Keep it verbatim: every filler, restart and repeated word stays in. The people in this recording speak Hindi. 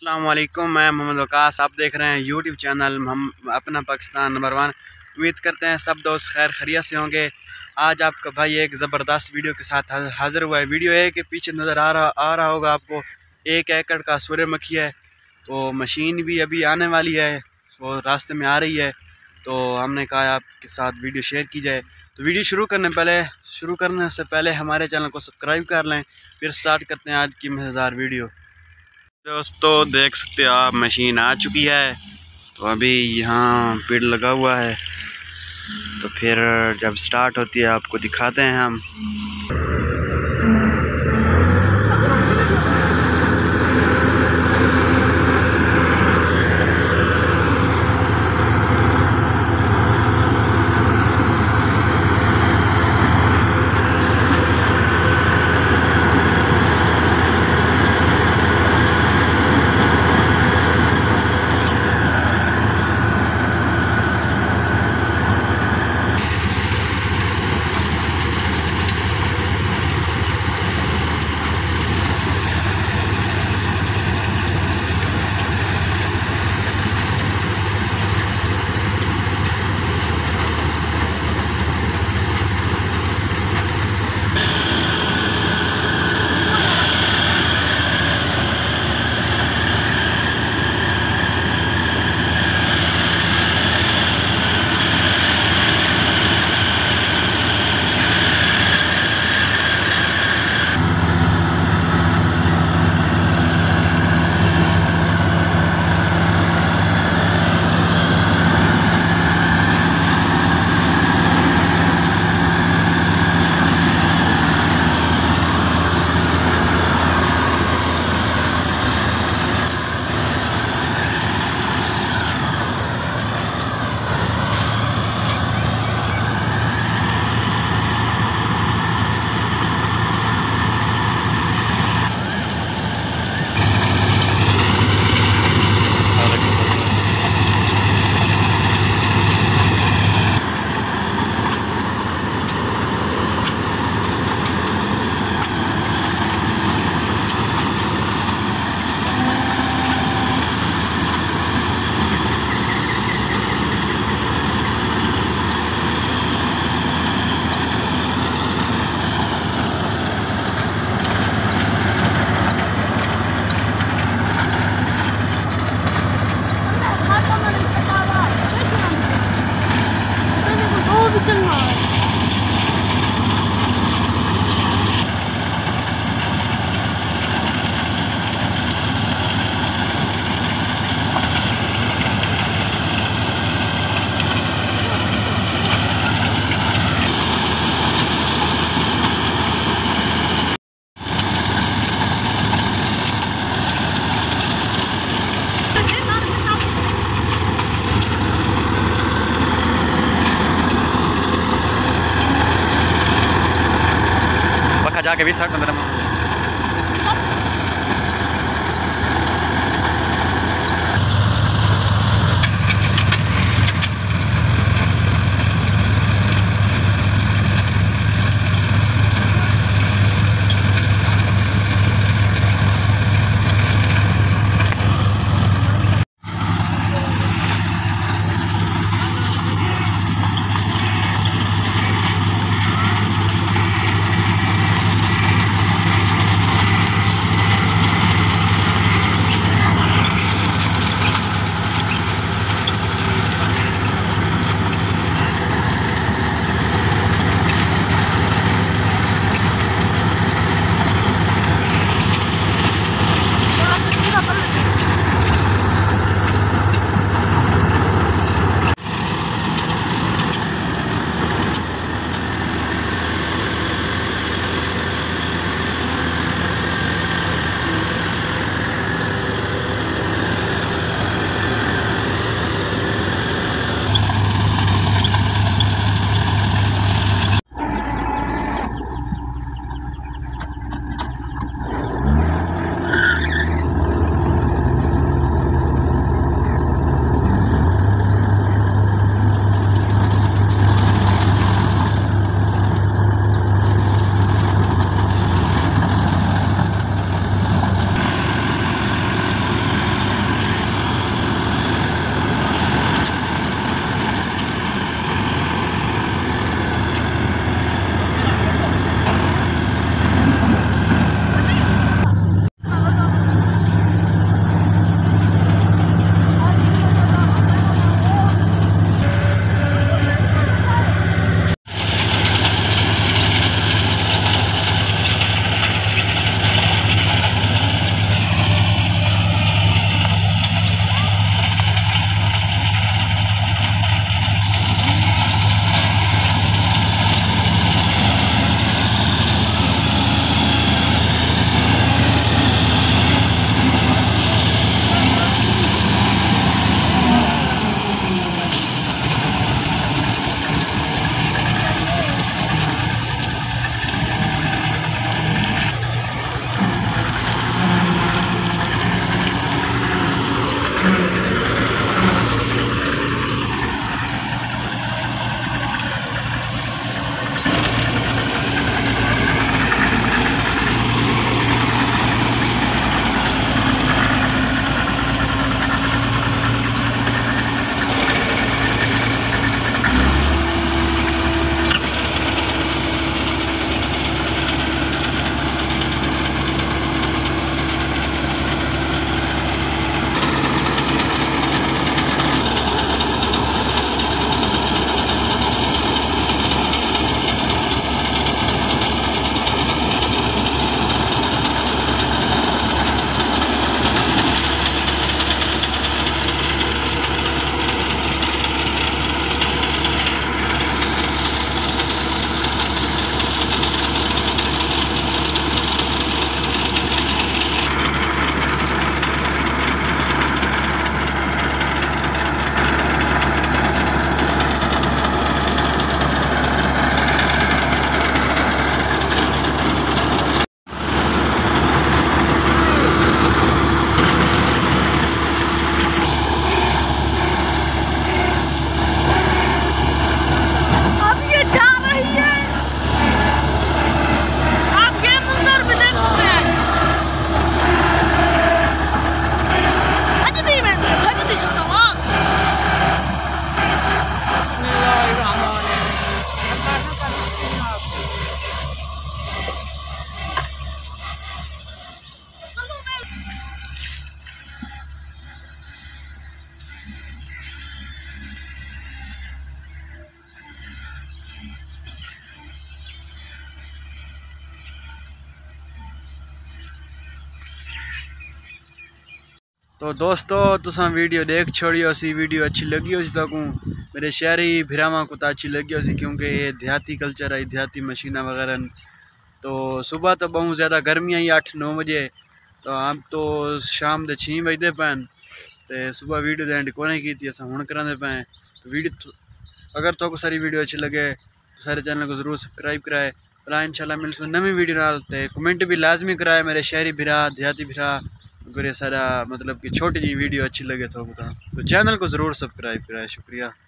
अस्सलाम वालेकुम, मैं मोहम्मद वकास। आप देख रहे हैं यूट्यूब चैनल हम अपना पाकिस्तान नंबर वन। उम्मीद करते हैं सब दोस्त खैर खैरियत से होंगे। आज आपका भाई एक ज़बरदस्त वीडियो के साथ हाज़िर हुआ है। वीडियो है कि पीछे नज़र आ रहा आ रहा होगा आपको एक एकड़ का सूरजमुखी है। तो मशीन भी अभी आने वाली है, तो रास्ते में आ रही है, तो हमने कहा आपके साथ वीडियो शेयर की जाए। तो वीडियो शुरू करने पहले शुरू करने से पहले हमारे चैनल को सब्सक्राइब कर लें, फिर स्टार्ट करते हैं आज की मज़ेदार वीडियो। दोस्तों देख सकते हो आप, मशीन आ चुकी है। तो अभी यहाँ पेड़ लगा हुआ है, तो फिर जब स्टार्ट होती है आपको दिखाते हैं हम। जाके भी साठ पंद्रह में तो दोस्तों तुसा वीडियो देख छोड़ियो सी, वीडियो अच्छी लगी हो तक मेरे शहरी भिरावां को तो अच्छी लगी हो सी, क्योंकि ये देहाती कल्चर है, देहाती मशीना वगैरह। तो सुबह तो बहुत ज़्यादा गर्मी आई अठ नौ बजे, तो हम तो शाम के छः बजते पैन, तो सुबह वीडियो एंड को नहीं की अस हूँ करा पैं। तो वीडियो अगर तो सारी वीडियो अच्छी लगे तो सारे चैनल को जरूर सब्सक्राइब कराए। भला इंशाल्लाह मिलसूँ नवी वीडियो नाल, ते कमेंट भी लाजमी कराए मेरे शहरी भिरा देहाती भिरा, अगर ये सारा मतलब कि छोटी जी वीडियो अच्छी लगे तो तो चैनल को ज़रूर सब्सक्राइब कराए। शुक्रिया।